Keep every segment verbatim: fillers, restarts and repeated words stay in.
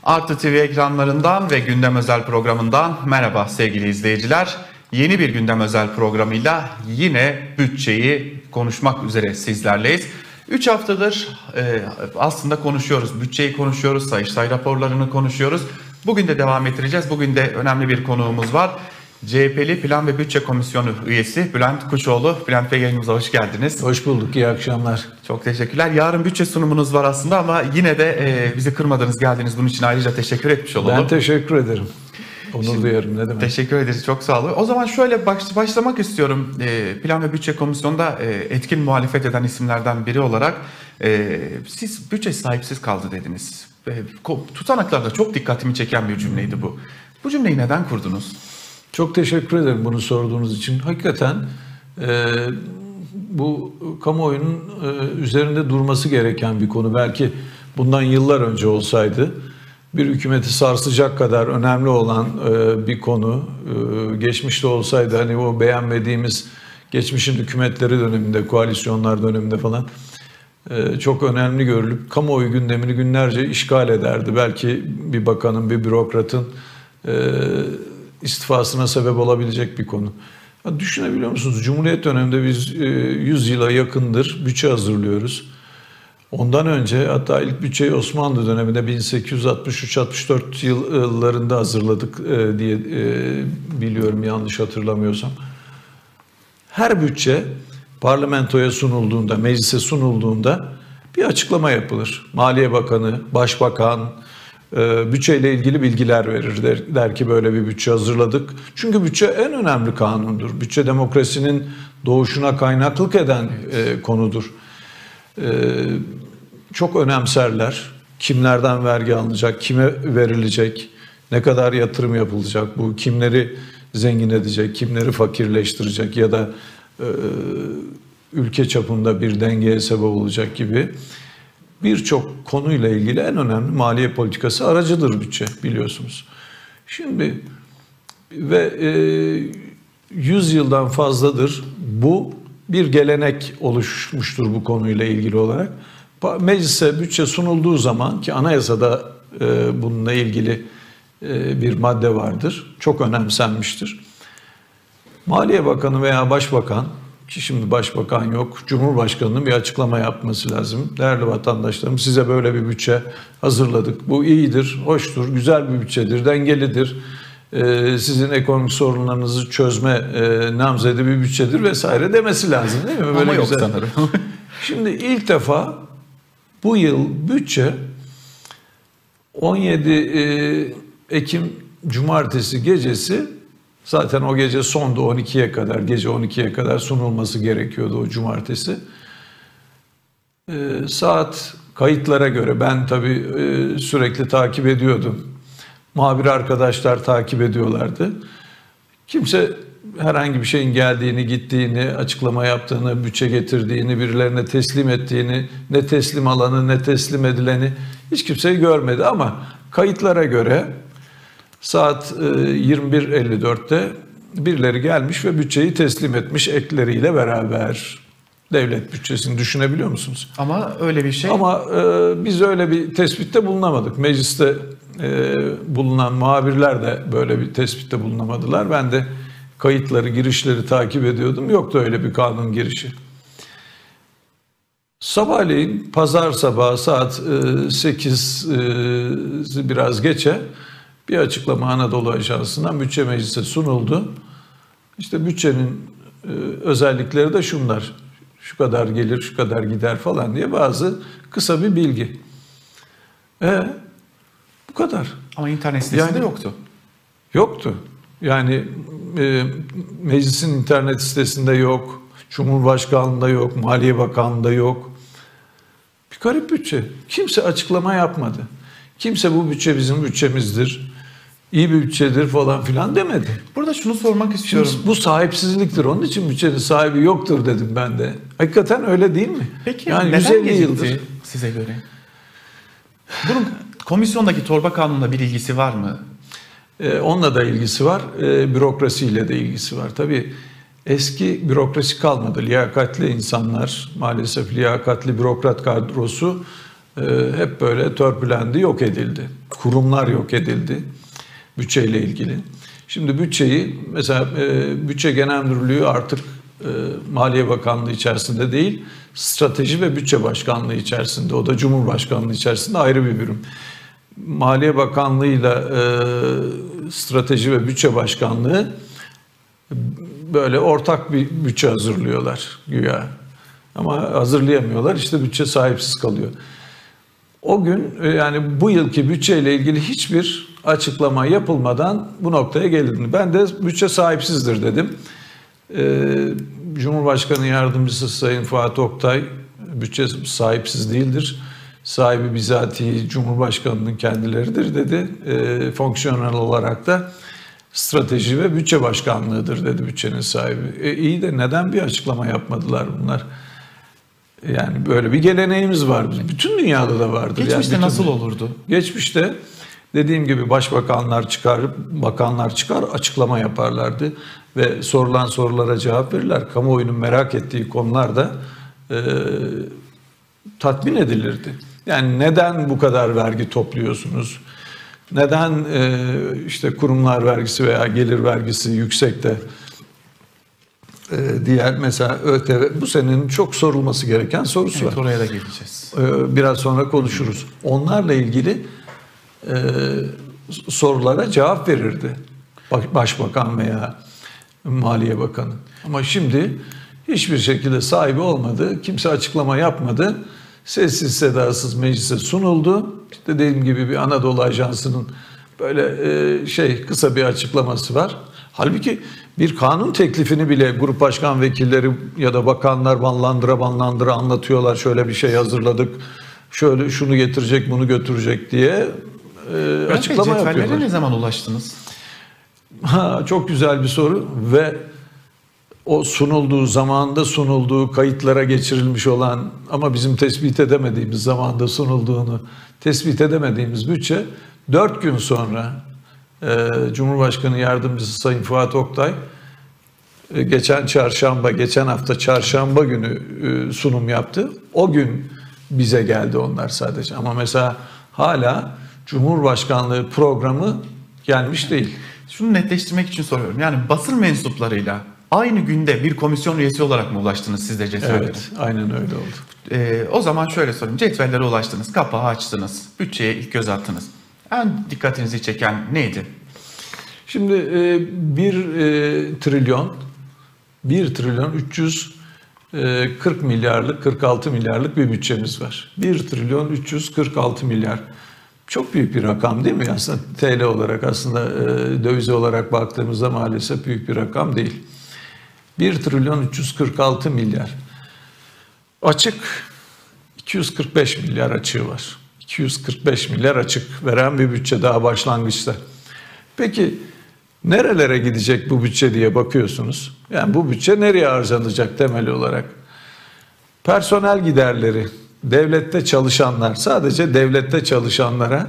Artı T V ekranlarından ve Gündem Özel programından merhaba sevgili izleyiciler. Yeni bir Gündem Özel programıyla yine bütçeyi konuşmak üzere sizlerleyiz. üç haftadır e, aslında konuşuyoruz, bütçeyi konuşuyoruz, Sayıştay raporlarını konuşuyoruz. Bugün de devam ettireceğiz. Bugün de önemli bir konuğumuz var. C H P'li Plan ve Bütçe Komisyonu üyesi Bülent Kuşoğlu. Bülent Bey, yayınımıza hoş geldiniz. Hoş bulduk, iyi akşamlar. Çok teşekkürler. Yarın bütçe sunumunuz var aslında ama yine de e, bizi kırmadınız, geldiniz. Bunun için ayrıca teşekkür etmiş olalım. Ben teşekkür ederim. Onur Şimdi, duyarım, ne demek. Teşekkür ederiz, çok sağ olun. O zaman şöyle baş, başlamak istiyorum. E, Plan ve Bütçe Komisyonu'nda e, etkin muhalefet eden isimlerden biri olarak e, siz bütçe sahipsiz kaldı dediniz. E, tutanaklarda çok dikkatimi çeken bir cümleydi bu. Bu cümleyi neden kurdunuz? Çok teşekkür ederim bunu sorduğunuz için. Hakikaten e, bu kamuoyunun e, üzerinde durması gereken bir konu. Belki bundan yıllar önce olsaydı bir hükümeti sarsacak kadar önemli olan e, bir konu. E, geçmişte olsaydı, hani o beğenmediğimiz geçmişin hükümetleri döneminde, koalisyonlar döneminde falan e, çok önemli görülüp kamuoyu gündemini günlerce işgal ederdi. Belki bir bakanın, bir bürokratın e, istifasına sebep olabilecek bir konu. Ya düşünebiliyor musunuz? Cumhuriyet döneminde biz e, yüz yıla yakındır bütçe hazırlıyoruz. Ondan önce, hatta ilk bütçeyi Osmanlı döneminde bin sekiz yüz altmış üç altmış dört yıllarında hazırladık e, diye e, biliyorum, yanlış hatırlamıyorsam. Her bütçe parlamentoya sunulduğunda, meclise sunulduğunda bir açıklama yapılır. Maliye Bakanı, Başbakan e, bütçeyle ilgili bilgiler verir. Der, der ki böyle bir bütçe hazırladık. Çünkü bütçe en önemli kanundur. Bütçe demokrasinin doğuşuna kaynaklık eden e, konudur. Ee, çok önemserler. Kimlerden vergi alınacak, kime verilecek, ne kadar yatırım yapılacak, bu kimleri zengin edecek, kimleri fakirleştirecek ya da e, ülke çapında bir dengeye sebep olacak gibi birçok konuyla ilgili en önemli maliye politikası aracıdır bütçe, biliyorsunuz. Şimdi ve e, yüz yıldan fazladır bu bir gelenek oluşmuştur bu konuyla ilgili olarak. Meclise bütçe sunulduğu zaman, ki anayasada e, bununla ilgili e, bir madde vardır, çok önemsenmiştir. Maliye Bakanı veya Başbakan, ki şimdi Başbakan yok, Cumhurbaşkanı'nın bir açıklama yapması lazım. Değerli vatandaşlarım, size böyle bir bütçe hazırladık. Bu iyidir, hoştur, güzel bir bütçedir, dengelidir. Sizin ekonomik sorunlarınızı çözme e, namzedi bir bütçedir vesaire demesi lazım, değil mi? Böyle ama yok güzel. Sanırım. Şimdi ilk defa bu yıl bütçe on yedi Ekim Cumartesi gecesi, zaten o gece sondu, on ikiye kadar, gece on ikiye kadar sunulması gerekiyordu o cumartesi. E, saat kayıtlara göre, ben tabii e, sürekli takip ediyordum. Muhabir arkadaşlar takip ediyorlardı. Kimse herhangi bir şeyin geldiğini, gittiğini, açıklama yaptığını, bütçe getirdiğini, birilerine teslim ettiğini, ne teslim alanı ne teslim edileni hiç kimseyi görmedi. Ama kayıtlara göre saat yirmi bir elli dörtte birileri gelmiş ve bütçeyi teslim etmiş ekleriyle beraber. Devlet bütçesini düşünebiliyor musunuz? Ama öyle bir şey. Ama e, biz öyle bir tespitte bulunamadık. Mecliste e, bulunan muhabirler de böyle bir tespitte bulunamadılar. Ben de kayıtları, girişleri takip ediyordum. Yoktu öyle bir kanun girişi. Sabahleyin, pazar sabahı saat e, sekiz e, biraz geçe bir açıklama Anadolu Ajansı'ndan bütçe meclise sunuldu. İşte bütçenin e, özellikleri de şunlar: şu kadar gelir, şu kadar gider falan diye bazı kısa bir bilgi. E bu kadar. Ama internet sitesinde yani, yoktu. Yoktu. Yani e, meclisin internet sitesinde yok, Cumhurbaşkanlığında yok, Maliye Bakanlığında yok. Bir garip bütçe. Kimse açıklama yapmadı. Kimse bu bütçe bizim bütçemizdir, iyi bir bütçedir falan filan demedi. Burada şunu sormak istiyorum. Şimdi bu sahipsizliktir. Onun için bütçenin sahibi yoktur dedim ben de. Hakikaten öyle değil mi? Peki yani neden yüz elli gecikti yıldır size göre? Bunun komisyondaki torba kanunla bir ilgisi var mı? Ee, onunla da ilgisi var. Ee, bürokrasiyle de ilgisi var. Tabii eski bürokrasi kalmadı. Liyakatli insanlar, maalesef liyakatli bürokrat kadrosu hep böyle törpülendi, yok edildi. Kurumlar yok edildi bütçeyle ilgili. Şimdi bütçeyi mesela Bütçe Genel Müdürlüğü artık Maliye Bakanlığı içerisinde değil, Strateji ve Bütçe Başkanlığı içerisinde. O da Cumhurbaşkanlığı içerisinde ayrı bir birim. Maliye Bakanlığı ile Strateji ve Bütçe Başkanlığı böyle ortak bir bütçe hazırlıyorlar güya. Ama hazırlayamıyorlar. İşte bütçe sahipsiz kalıyor. O gün yani bu yılki bütçeyle ilgili hiçbir açıklama yapılmadan bu noktaya gelindi. Ben de bütçe sahipsizdir dedim. Ee, Cumhurbaşkanı Yardımcısı Sayın Fuat Oktay, bütçe sahipsiz değildir. Sahibi bizatihi Cumhurbaşkanı'nın kendileridir dedi. Ee, fonksiyonel olarak da Strateji ve Bütçe Başkanlığı'dır dedi bütçenin sahibi. E, iyi de neden bir açıklama yapmadılar bunlar? Yani böyle bir geleneğimiz var. Bütün dünyada da vardır. Geçmişte yani nasıl olurdu? Geçmişte dediğim gibi başbakanlar çıkar, bakanlar çıkar açıklama yaparlardı ve sorulan sorulara cevap verirler. Kamuoyunun merak ettiği konularda e, tatmin edilirdi. Yani neden bu kadar vergi topluyorsunuz? Neden e, işte kurumlar vergisi veya gelir vergisi yüksekte? E, diğer mesela ÖTV bu senenin çok sorulması gereken sorusu Evet, var. oraya da geleceğiz. E, biraz sonra konuşuruz. Onlarla ilgili e, sorulara cevap verirdi Başbakan veya Maliye Bakanı. Ama şimdi hiçbir şekilde sahibi olmadı. Kimse açıklama yapmadı. Sessiz sedasız meclise sunuldu. İşte dediğim gibi bir Anadolu Ajansı'nın böyle e, şey kısa bir açıklaması var. Halbuki bir kanun teklifini bile grup başkan vekilleri ya da bakanlar banlandıra banlandıra anlatıyorlar. Şöyle bir şey hazırladık. Şöyle şunu getirecek, bunu götürecek diye e, açıklama Cetvellere yapıyorlar. ne zaman ulaştınız? Ha, çok güzel bir soru ve o sunulduğu zamanda sunulduğu kayıtlara geçirilmiş olan ama bizim tespit edemediğimiz zamanda sunulduğunu tespit edemediğimiz bütçe dört gün sonra e, Cumhurbaşkanı Yardımcısı Sayın Fuat Oktay e, geçen çarşamba, geçen hafta çarşamba günü e, sunum yaptı. O gün bize geldi onlar sadece ama mesela hala Cumhurbaşkanlığı programı gelmiş değil. Şunu netleştirmek için soruyorum. Yani basın mensuplarıyla aynı günde bir komisyon üyesi olarak mı ulaştınız siz de cetvellere? Evet, aynen öyle oldu. Ee, o zaman şöyle sorayım. Cetvellere ulaştınız, kapağı açtınız, bütçeye ilk göz attınız. En dikkatinizi çeken neydi? Şimdi e, bir e, trilyon, bir trilyon üç yüz kırk milyarlık, kırk altı milyarlık bir bütçemiz var. bir trilyon üç yüz kırk altı milyar. Çok büyük bir rakam değil mi? Aslında T L olarak, aslında e, döviz olarak baktığımızda maalesef büyük bir rakam değil. bir trilyon üç yüz kırk altı milyar. Açık iki yüz kırk beş milyar açığı var. iki yüz kırk beş milyar açık veren bir bütçe daha başlangıçta. Peki nerelere gidecek bu bütçe diye bakıyorsunuz. Yani bu bütçe nereye harcanacak temel olarak? Personel giderleri, devlette çalışanlar, sadece devlette çalışanlara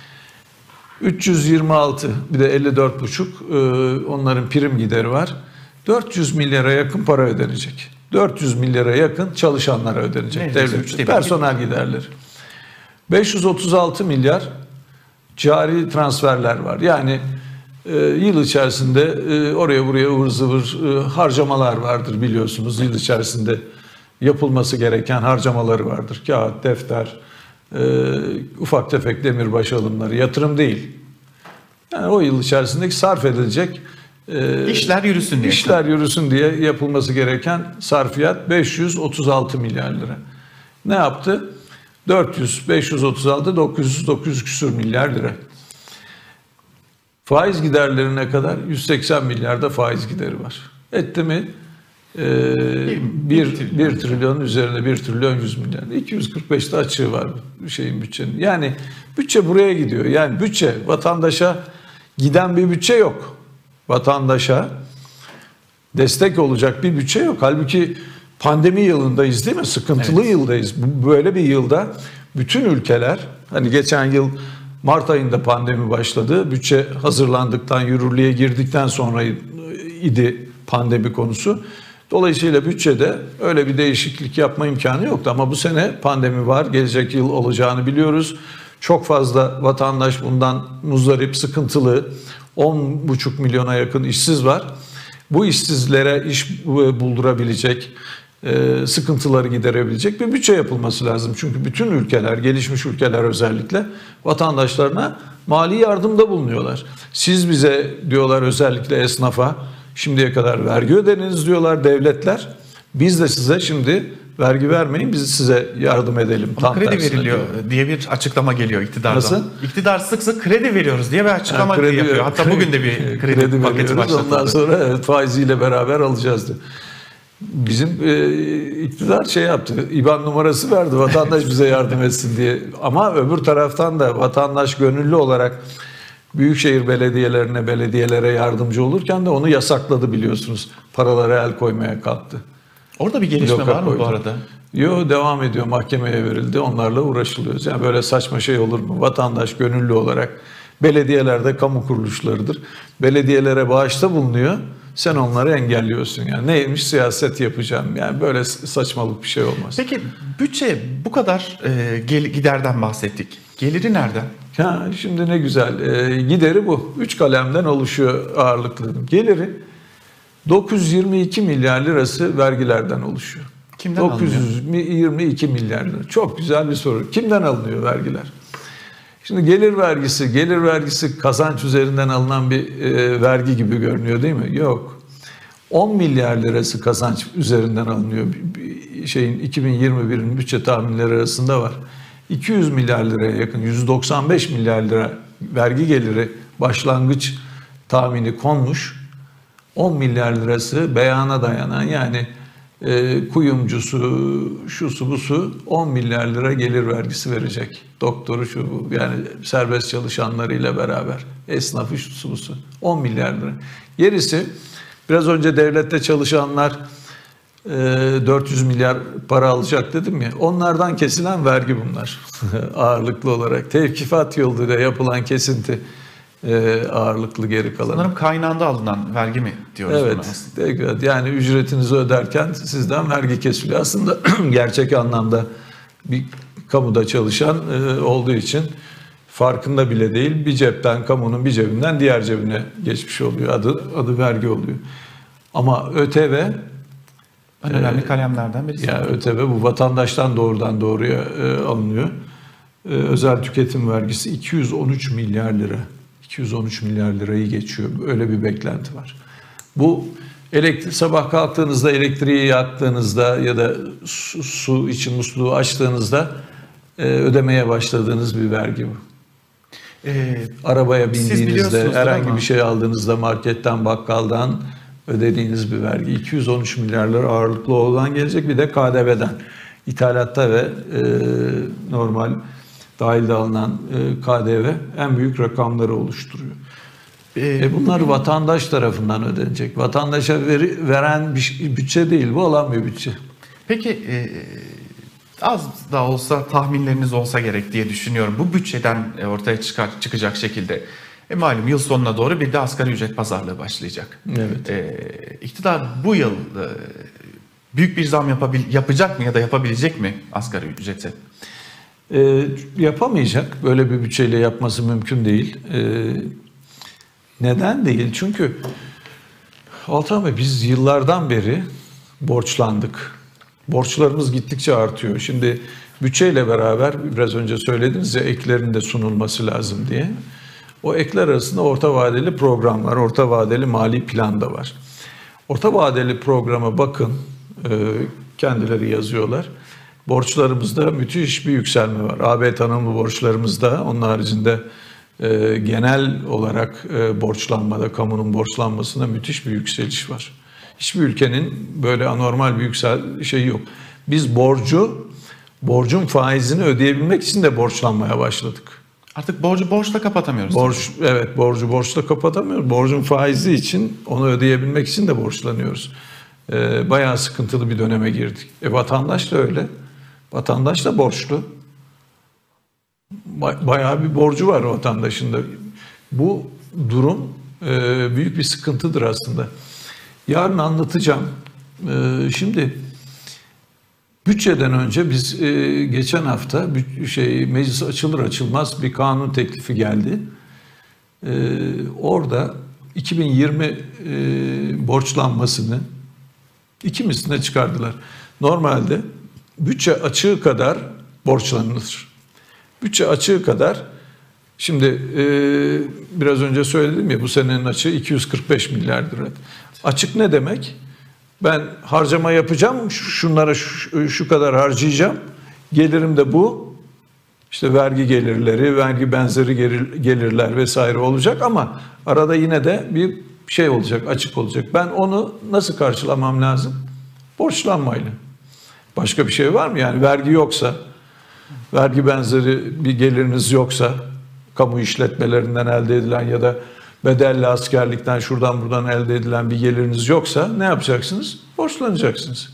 üç yüz yirmi altı, bir de elli dört buçuk onların prim gideri var. dört yüz milyara yakın para ödenecek. dört yüz milyara yakın çalışanlara ödenecek. Devlet personel giderleri. beş yüz otuz altı milyar cari transferler var. Yani e, yıl içerisinde e, oraya buraya ıvır zıvır e, harcamalar vardır biliyorsunuz. Yıl içerisinde yapılması gereken harcamaları vardır. Kağıt, defter, e, ufak tefek demirbaş alımları, yatırım değil. Yani o yıl içerisindeki sarf edilecek e, İşler yürüsün diye. İşler yürüsün diye yapılması gereken sarfiyat beş yüz otuz altı milyar lira. Ne yaptı? dört yüz, beş yüz otuz altı, dokuz yüz, dokuz yüz küsur milyar lira. Faiz giderlerine kadar yüz seksen milyarda faiz gideri var. Etti mi? Ee, bir, bir trilyonun üzerinde bir trilyon yüz milyar. iki yüz kırk beşte açığı var bu şeyin bütçenin. Yani bütçe buraya gidiyor. Yani bütçe vatandaşa giden bir bütçe yok. Vatandaşa destek olacak bir bütçe yok. Halbuki pandemi yılındayız değil mi? Sıkıntılı evet. yıldayız. Böyle bir yılda bütün ülkeler, hani geçen yıl Mart ayında pandemi başladı. Bütçe hazırlandıktan, yürürlüğe girdikten sonra idi pandemi konusu. Dolayısıyla bütçede öyle bir değişiklik yapma imkanı yoktu. Ama bu sene pandemi var, gelecek yıl olacağını biliyoruz. Çok fazla vatandaş bundan muzdarip, sıkıntılı. on buçuk milyona yakın işsiz var. Bu işsizlere iş buldurabilecek, sıkıntıları giderebilecek bir bütçe yapılması lazım. Çünkü bütün ülkeler, gelişmiş ülkeler özellikle vatandaşlarına mali yardımda bulunuyorlar. Siz bize diyorlar, özellikle esnafa, şimdiye kadar vergi ödediniz diyorlar devletler. Biz de size şimdi vergi vermeyin, biz size yardım edelim. Ama Tam kredi tersine veriliyor diyor. diye bir açıklama geliyor iktidardan. Nasıl? İktidar sık sık kredi veriyoruz diye bir açıklama Ha, kredi, yapıyor. Hatta kredi, bugün de bir kredi, kredi paketi veriyoruz. başlatıldı. Ondan sonra evet, faiziyle beraber alacağız diyor. Bizim e, iktidar şey yaptı, İBAN numarası verdi vatandaş bize yardım etsin diye. Ama öbür taraftan da vatandaş gönüllü olarak büyükşehir belediyelerine, belediyelere yardımcı olurken de onu yasakladı biliyorsunuz. Paralara el koymaya kalktı. Orada bir gelişme Bloka var mı koydu. bu arada? Yo, devam ediyor, mahkemeye verildi, onlarla uğraşılıyor. Yani böyle saçma şey olur mu? Vatandaş gönüllü olarak, belediyelerde kamu kuruluşlarıdır. Belediyelere bağışta bulunuyor. Sen onları engelliyorsun yani. Neymiş, siyaset yapacağım. Yani böyle saçmalık bir şey olmaz. Peki bütçe bu kadar e, gel, giderden bahsettik. Geliri nereden? Ha, şimdi ne güzel. E, gideri bu. Üç kalemden oluşuyor ağırlıklı. Geliri dokuz yüz yirmi iki milyar lirası vergilerden oluşuyor. Kimden dokuz yüz yirmi iki milyar lira. Çok güzel bir soru. Kimden alınıyor vergiler? Şimdi gelir vergisi, gelir vergisi kazanç üzerinden alınan bir e, vergi gibi görünüyor değil mi? Yok. on milyar lirası kazanç üzerinden alınıyor. Bir şeyin iki bin yirmi birin bütçe tahminleri arasında var. iki yüz milyar liraya yakın, yüz doksan beş milyar lira vergi geliri başlangıç tahmini konmuş. on milyar lirası beyana dayanan, yani e, kuyumcusu, şusu busu on milyar lira gelir vergisi verecek. Doktoru şu bu, yani serbest çalışanlarıyla beraber, esnafı şusu busu on milyar lira. Gerisi biraz önce devlette çalışanlar e, dört yüz milyar para alacak dedim ya, onlardan kesilen vergi bunlar. Ağırlıklı olarak tevkifat yoluyla yapılan kesinti e, ağırlıklı geri kalan. Sanırım kaynağında alınan vergi mi diyoruz buna aslında? Evet. Yani ücretinizi öderken sizden vergi kesiliyor. Aslında gerçek anlamda bir kamuda çalışan e, olduğu için farkında bile değil. Bir cepten, kamunun bir cebinden diğer cebine geçmiş oluyor. Adı adı vergi oluyor. Ama ÖTV en önemli kalemlerden birisi. Ya ÖTV bu vatandaştan doğrudan doğruya e, alınıyor. E, özel tüketim vergisi iki yüz on üç milyar lira. iki yüz on üç milyar lirayı geçiyor. Öyle bir beklenti var. Bu elektrik, sabah kalktığınızda, elektriği yaktığınızda ya da su, su için musluğu açtığınızda e, ödemeye başladığınız bir vergi bu. Ee, Arabaya bindiğinizde, herhangi ama bir şey aldığınızda, marketten, bakkaldan ödediğiniz bir vergi. iki yüz on üç milyar lira ağırlıklı olan gelecek, bir de K D V'den. İthalatta ve e, normal dahilde alınan e, K D V en büyük rakamları oluşturuyor. E bunlar vatandaş tarafından ödenecek. Vatandaşa veri, veren bir bütçe değil, bu alan bir bütçe. Peki e, az da olsa tahminleriniz olsa gerek diye düşünüyorum. Bu bütçeden ortaya çıkar, çıkacak şekilde. E malum yıl sonuna doğru bir de asgari ücret pazarlığı başlayacak. Evet. E, iktidar bu yıl e, büyük bir zam yapabil, yapacak mı ya da yapabilecek mi asgari ücrete? E, yapamayacak. Böyle bir bütçeyle yapması mümkün değil. E, neden değil? Çünkü Altan Bey, biz yıllardan beri borçlandık. Borçlarımız gittikçe artıyor. Şimdi bütçeyle beraber biraz önce söylediniz ya, eklerin de sunulması lazım diye. O ekler arasında orta vadeli programlar, orta vadeli mali plan da var. Orta vadeli programa bakın, kendileri yazıyorlar. Borçlarımızda müthiş bir yükselme var. A B tanımlı borçlarımızda, onun haricinde genel olarak borçlanmada, kamunun borçlanmasında müthiş bir yükseliş var. Hiçbir ülkenin böyle anormal bir yüksel şeyi yok. Biz borcu, borcun faizini ödeyebilmek için de borçlanmaya başladık. Artık borcu borçla kapatamıyoruz. Borç, evet, borcu borçla kapatamıyoruz. Borcun faizi için, onu ödeyebilmek için de borçlanıyoruz. Ee, bayağı sıkıntılı bir döneme girdik. E, vatandaş da öyle. Vatandaş da borçlu. Bayağı bir borcu var vatandaşın da. Bu durum e, büyük bir sıkıntıdır aslında. Yarın anlatacağım. Ee, şimdi bütçeden önce biz e, geçen hafta şey meclis açılır açılmaz bir kanun teklifi geldi. Ee, orada iki bin yirmi e, borçlanmasını iki misline çıkardılar. Normalde bütçe açığı kadar borçlanılır. Bütçe açığı kadar, şimdi e, biraz önce söyledim ya, bu senenin açığı iki yüz kırk beş milyar lira. Açık ne demek? Ben harcama yapacağım, şunlara şu, şu kadar harcayacağım, gelirim de bu, işte vergi gelirleri, vergi benzeri gelir, gelirler vesaire olacak ama arada yine de bir şey olacak, açık olacak. Ben onu nasıl karşılamam lazım? Borçlanmayla. Başka bir şey var mı? Yani vergi yoksa, vergi benzeri bir geliriniz yoksa, kamu işletmelerinden elde edilen ya da bedelli askerlikten şuradan buradan elde edilen bir geliriniz yoksa ne yapacaksınız? Borçlanacaksınız.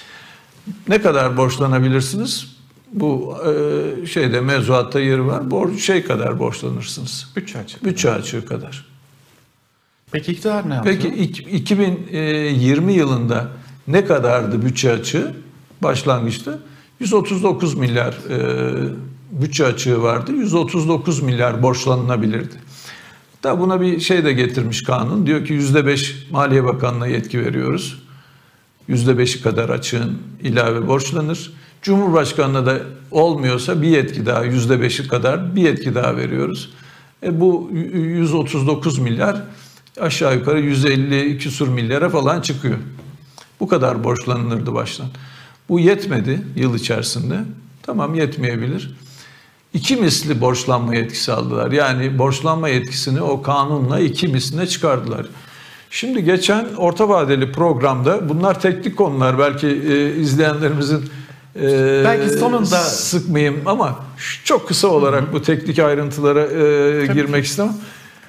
Ne kadar borçlanabilirsiniz? Bu e, şeyde mevzuatta yeri var. Borç şey kadar borçlanırsınız. Bütçe açığı. Bütçe açığı kadar. Peki iktidar ne yaptı? Peki iki bin yirmi yılında ne kadardı bütçe açığı? Başlangıçta yüz otuz dokuz milyar e, bütçe açığı vardı. yüz otuz dokuz milyar borçlanılabilirdi. Da buna bir şey de getirmiş kanun. Diyor ki yüzde beş Maliye Bakanlığı'na yetki veriyoruz. yüzde beşi kadar açığın ilave borçlanır. Cumhurbaşkanı'na da olmuyorsa bir yetki daha, yüzde beşi kadar bir yetki daha veriyoruz. E bu yüz otuz dokuz milyar aşağı yukarı yüz elli küsur milyara falan çıkıyor. Bu kadar borçlanılırdı baştan. Bu yetmedi yıl içerisinde. Tamam, yetmeyebilir. İki misli borçlanma yetkisi aldılar. Yani borçlanma yetkisini o kanunla iki misline çıkardılar. Şimdi geçen orta vadeli programda, bunlar teknik konular, belki e, izleyenlerimizin e, belki sonunda sıkmayayım ama çok kısa olarak hı hı. bu teknik ayrıntılara e, girmek ki. istemem.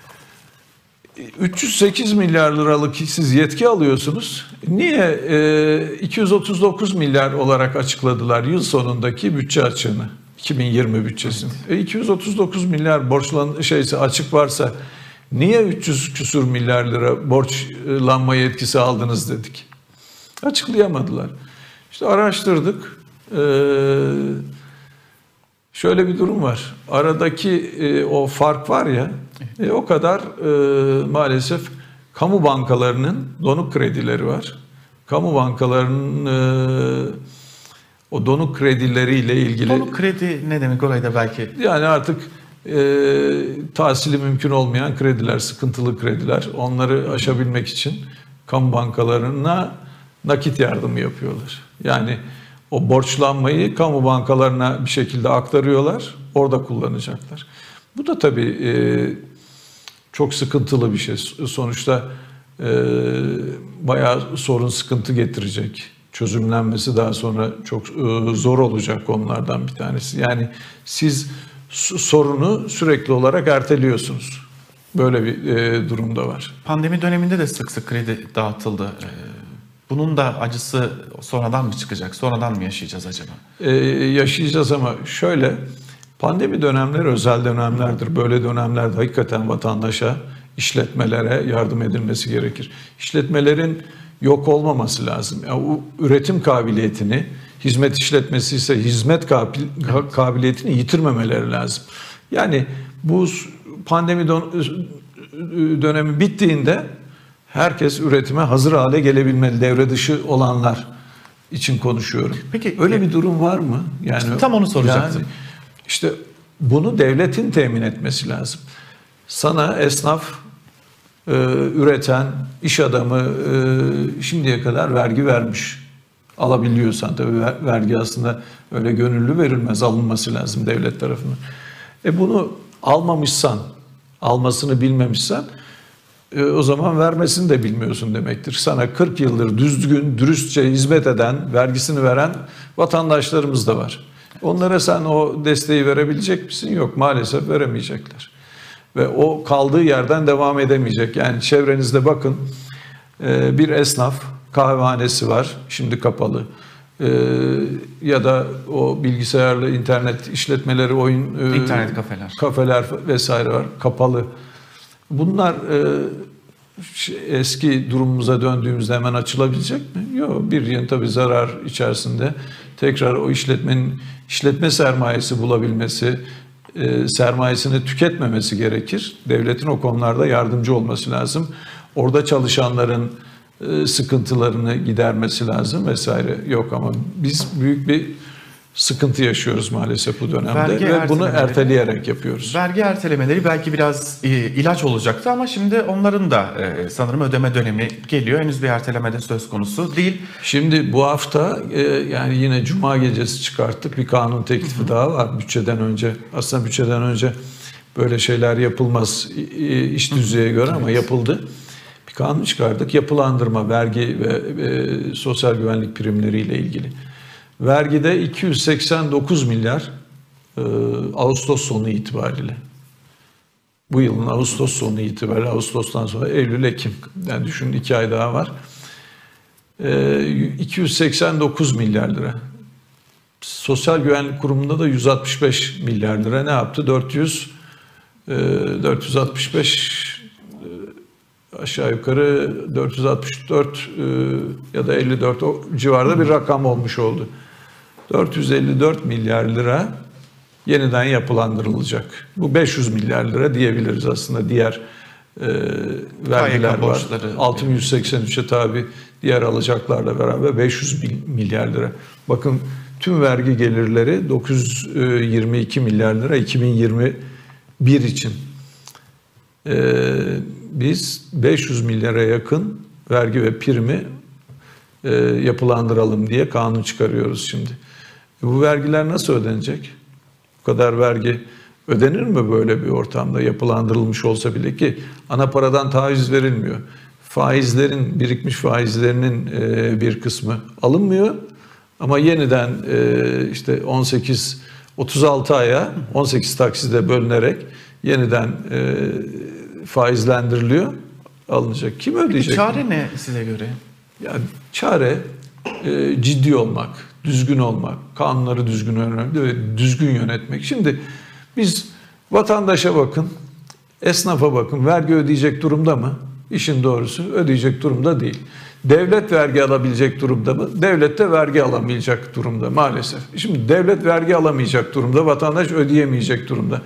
üç yüz sekiz milyar liralık siz yetki alıyorsunuz. Niye e, iki yüz otuz dokuz milyar olarak açıkladılar yıl sonundaki bütçe açığını? iki bin yirmi bütçesini. E, iki yüz otuz dokuz milyar borçlan şeyse açık varsa niye üç yüz küsur milyar lira borçlanma yetkisi aldınız dedik. Açıklayamadılar. İşte araştırdık. Ee, şöyle bir durum var. Aradaki e, o fark var ya, e, o kadar e, maalesef kamu bankalarının donuk kredileri var. Kamu bankalarının e, o donuk kredileriyle ilgili... Donuk kredi ne demek, orayı da belki... Yani artık e, tahsili mümkün olmayan krediler, sıkıntılı krediler, onları aşabilmek için kamu bankalarına nakit yardımı yapıyorlar. Yani o borçlanmayı kamu bankalarına bir şekilde aktarıyorlar, orada kullanacaklar. Bu da tabii e, çok sıkıntılı bir şey. Sonuçta e, bayağı sorun, sıkıntı getirecek. Çözümlenmesi daha sonra çok e, zor olacak konulardan bir tanesi. Yani siz sorunu sürekli olarak erteliyorsunuz. Böyle bir e, durum da var. Pandemi döneminde de sık sık kredi dağıtıldı. Bunun da acısı sonradan mı çıkacak? Sonradan mı yaşayacağız acaba? Ee, yaşayacağız ama şöyle, pandemi dönemleri özel dönemlerdir. Böyle dönemlerde hakikaten vatandaşa, işletmelere yardım edilmesi gerekir. İşletmelerin yok olmaması lazım. Yani o üretim kabiliyetini, hizmet işletmesi ise hizmet kabiliyetini yitirmemeleri lazım. Yani bu pandemi dönemi bittiğinde herkes üretime hazır hale gelebilmeli. Devre dışı olanlar için konuşuyorum. Peki öyle bir durum var mı? Yani işte tam onu soracaktım. Yani işte bunu devletin temin etmesi lazım. Sana esnaf, e, üreten, iş adamı e, şimdiye kadar vergi vermiş. Alabiliyorsan tabii vergi aslında öyle gönüllü verilmez, alınması lazım devlet tarafından. E bunu almamışsan, almasını bilmemişsen e, o zaman vermesini de bilmiyorsun demektir. Sana kırk yıldır düzgün, dürüstçe hizmet eden, vergisini veren vatandaşlarımız da var. Onlara sen o desteği verebilecek misin? Yok, maalesef veremeyecekler. Ve o kaldığı yerden devam edemeyecek. Yani çevrenizde bakın, e, bir esnaf kahvehanesi var, şimdi kapalı. Ee, ya da o bilgisayarlı internet işletmeleri, oyun e, internet kafeler kafeler vesaire var, kapalı. Bunlar e, eski durumumuza döndüğümüzde hemen açılabilecek mi? Yok. Bir yıl tabii zarar içerisinde tekrar o işletmenin işletme sermayesi bulabilmesi, e, sermayesini tüketmemesi gerekir. Devletin o konularda yardımcı olması lazım. Orada çalışanların e, sıkıntılarını gidermesi lazım vesaire. Yok ama biz büyük bir sıkıntı yaşıyoruz maalesef bu dönemde Vergi ve bunu ertelemeleri- erteleyerek yapıyoruz. Vergi ertelemeleri belki biraz e, ilaç olacaktı ama şimdi onların da e, sanırım ödeme dönemi geliyor. Henüz bir erteleme de söz konusu değil. Şimdi bu hafta e, yani yine Cuma gecesi çıkarttık bir kanun teklifi hı hı. daha var bütçeden önce. Aslında bütçeden önce böyle şeyler yapılmaz e, iş düzeye göre ama yapıldı. Bir kanun çıkardık. Yapılandırma, vergi ve e, sosyal güvenlik primleriyle ilgili. Vergide iki yüz seksen dokuz milyar e, Ağustos sonu itibariyle. Bu yılın Ağustos sonu itibariyle, Ağustos'tan sonra Eylül, Ekim. Yani düşünün iki ay daha var. E, iki yüz seksen dokuz milyar lira. Sosyal Güvenlik Kurumu'nda da yüz altmış beş milyar lira ne yaptı? dört yüz, e, dört yüz altmış beş e, aşağı yukarı dört yüz altmış dört e, ya da elli dört o civarda bir rakam olmuş oldu. dört yüz elli dört milyar lira yeniden yapılandırılacak. Bu beş yüz milyar lira diyebiliriz aslında diğer e, vergiler var. altı bin yüz seksen üçe tabi diğer alacaklarla beraber beş yüz milyar lira. Bakın tüm vergi gelirleri dokuz yüz yirmi iki milyar lira iki bin yirmi bir için. E, biz beş yüz milyara yakın vergi ve primi e, yapılandıralım diye kanun çıkarıyoruz şimdi. Bu vergiler nasıl ödenecek? Bu kadar vergi ödenir mi böyle bir ortamda yapılandırılmış olsa bile ki ana paradan taviz verilmiyor. Faizlerin, birikmiş faizlerinin bir kısmı alınmıyor ama yeniden işte on sekiz otuz altı aya on sekiz takside bölünerek yeniden faizlendiriliyor, alınacak. Kim ödeyecek? Çare ne size göre? Yani çare ciddi olmak, düzgün olmak, kanunları düzgün öğrenmek ve düzgün yönetmek. Şimdi biz vatandaşa bakın, esnafa bakın, vergi ödeyecek durumda mı? İşin doğrusu ödeyecek durumda değil. Devlet vergi alabilecek durumda mı? Devlet de vergi alamayacak durumda maalesef. Şimdi devlet vergi alamayacak durumda, vatandaş ödeyemeyecek durumda.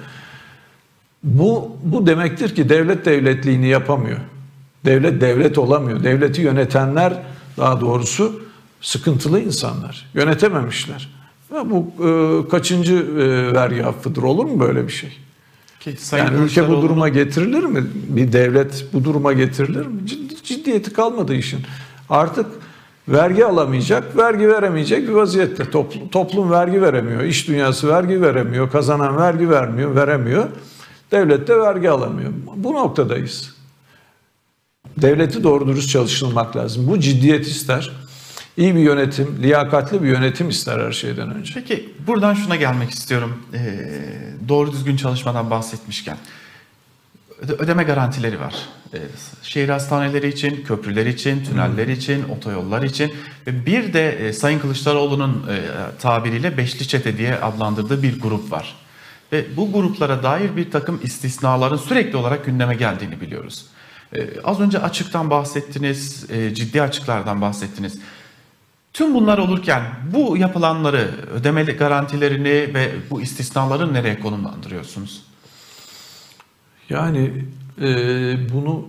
Bu, bu demektir ki devlet devletliğini yapamıyor. Devlet devlet olamıyor. Devleti yönetenler daha doğrusu sıkıntılı insanlar. Yönetememişler. Ya bu e, kaçıncı e, vergi affıdır? Olur mu böyle bir şey? Ki, yani ülke bu duruma getirilir mi? Bir devlet bu duruma getirilir mi? Ciddi, ciddiyeti kalmadı işin. Artık vergi alamayacak, vergi veremeyecek bir vaziyette. Toplum, toplum vergi veremiyor, iş dünyası vergi veremiyor, kazanan vergi vermiyor, veremiyor. Devlet de vergi alamıyor. Bu noktadayız. Devleti doğru dürüst çalıştırmak lazım. Bu ciddiyet ister. İyi bir yönetim, liyakatli bir yönetim ister her şeyden önce. Peki buradan şuna gelmek istiyorum. Ee, doğru düzgün çalışmadan bahsetmişken. Ödeme garantileri var. Ee, şehir hastaneleri için, köprüler için, tüneller için, otoyollar için. Ve bir de e, Sayın Kılıçdaroğlu'nun e, tabiriyle beşli çete diye adlandırdığı bir grup var. Ve bu gruplara dair bir takım istisnaların sürekli olarak gündeme geldiğini biliyoruz. Ee, az önce açıktan bahsettiniz, e, ciddi açıklardan bahsettiniz. Tüm bunlar olurken bu yapılanları, ödeme garantilerini ve bu istisnaları nereye konumlandırıyorsunuz? Yani e, bunu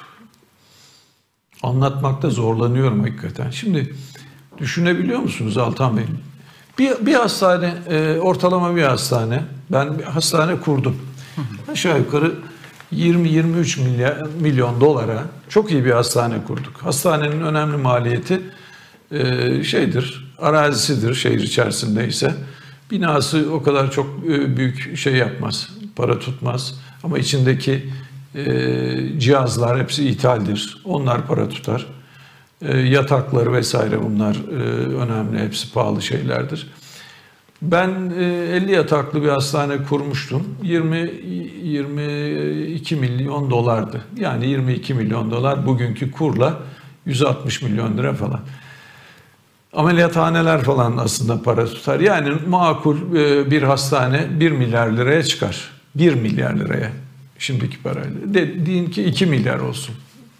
anlatmakta zorlanıyorum hakikaten. Şimdi düşünebiliyor musunuz Altan Bey? Bir, bir hastane, e, ortalama bir hastane, ben bir hastane kurdum. Hı hı. Aşağı yukarı yirmi yirmi üç milyon dolara çok iyi bir hastane kurduk. Hastanenin önemli maliyeti e, şeydir, arazisidir şehir içerisindeyse. Binası o kadar çok e, büyük şey yapmaz, para tutmaz. Ama içindeki e, cihazlar hepsi ithaldir. Onlar para tutar. E, yatakları vesaire bunlar e, önemli, hepsi pahalı şeylerdir. Ben e, elli yataklı bir hastane kurmuştum. yirmi yirmi iki milyon dolardı. Yani yirmi iki milyon dolar bugünkü kurla yüz altmış milyon lira falan. Ameliyathaneler falan aslında para tutar. Yani makul e, bir hastane bir milyar liraya çıkar. bir milyar liraya şimdiki parayla. De, deyin ki iki milyar olsun.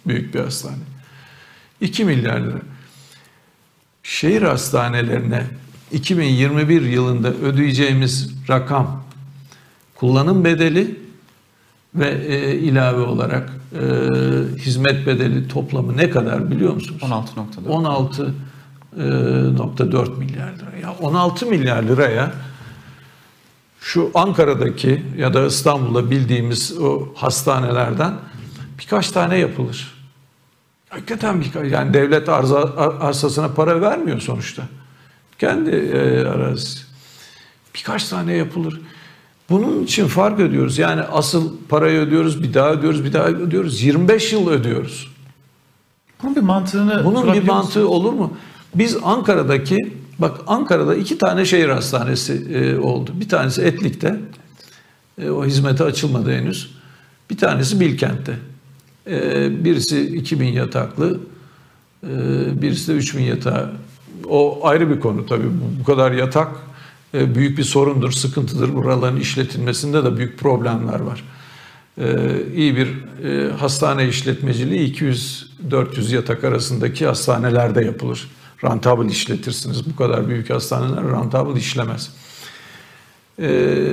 büyük bir hastane. iki milyar lira. Şehir hastanelerine iki bin yirmi bir yılında ödeyeceğimiz rakam kullanım bedeli ve e, ilave olarak e, hizmet bedeli toplamı ne kadar biliyor musunuz? on altı nokta dört. on altı nokta dört milyar lira. Ya on altı milyar liraya şu Ankara'daki ya da İstanbul'da bildiğimiz o hastanelerden birkaç tane yapılır. Hakikaten birkaç, yani devlet arza, arsasına para vermiyor sonuçta. Kendi e, arazisi. Birkaç tane yapılır. Bunun için fark ödüyoruz. Yani asıl parayı ödüyoruz, bir daha ödüyoruz, bir daha ödüyoruz. yirmi beş yıl ödüyoruz. Bunun bir mantığını Bunun bir mantığı musunuz? olur mu? Biz Ankara'daki, bak Ankara'da iki tane şehir hastanesi e, oldu. Bir tanesi Etlik'te, e, o hizmete açılmadı henüz. Bir tanesi Bilkent'te. E, birisi iki bin yataklı, e, birisi de üç bin yatağı. O ayrı bir konu tabii. Bu, bu kadar yatak e, büyük bir sorundur, sıkıntıdır. Buraların işletilmesinde de büyük problemler var. Ee, iyi bir e, hastane işletmeciliği iki yüz dört yüz yatak arasındaki hastanelerde yapılır. Rentable işletirsiniz. Bu kadar büyük hastaneler rentable işlemez. Ee,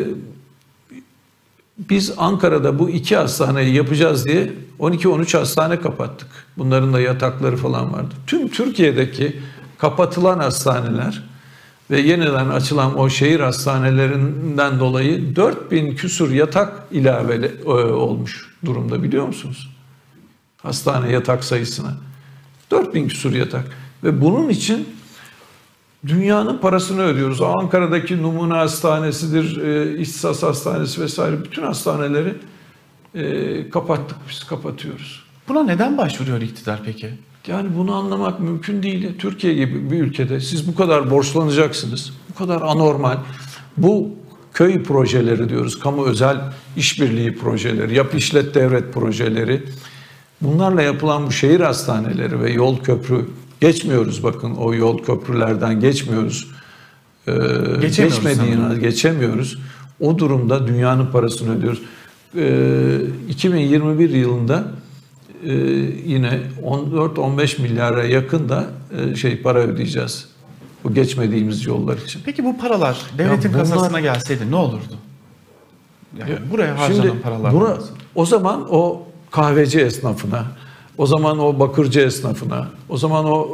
biz Ankara'da bu iki hastaneyi yapacağız diye on iki on üç hastane kapattık. Bunların da yatakları falan vardı. Tüm Türkiye'deki kapatılan hastaneler ve yeniden açılan o şehir hastanelerinden dolayı dört bin küsur yatak ilave olmuş durumda, biliyor musunuz? Hastane yatak sayısına. dört bin küsur yatak. Ve bunun için dünyanın parasını ödüyoruz. Ankara'daki Numune Hastanesi'dir, e, İhtisas Hastanesi vesaire bütün hastaneleri e, kapattık biz, kapatıyoruz. Buna neden başvuruyor iktidar peki? Yani bunu anlamak mümkün değil. Türkiye gibi bir ülkede siz bu kadar borçlanacaksınız. Bu kadar anormal. Bu köy projeleri diyoruz. Kamu özel işbirliği projeleri, yap işlet devret projeleri. Bunlarla yapılan bu şehir hastaneleri ve yol köprü geçmiyoruz, bakın o yol köprülerden geçmiyoruz. Ee, geçmediğini geçemiyoruz. O durumda dünyanın parasını ödüyoruz. Ee, iki bin yirmi bir yılında Ee, yine on dört on beş milyara yakın da e, şey para ödeyeceğiz. Bu geçmediğimiz yollar için. Peki bu paralar devletin bunlar, kasasına gelseydi ne olurdu? Yani ya, buraya harcanan şimdi paralar. Buna, o zaman o kahveci esnafına, o zaman o bakırcı esnafına, o zaman o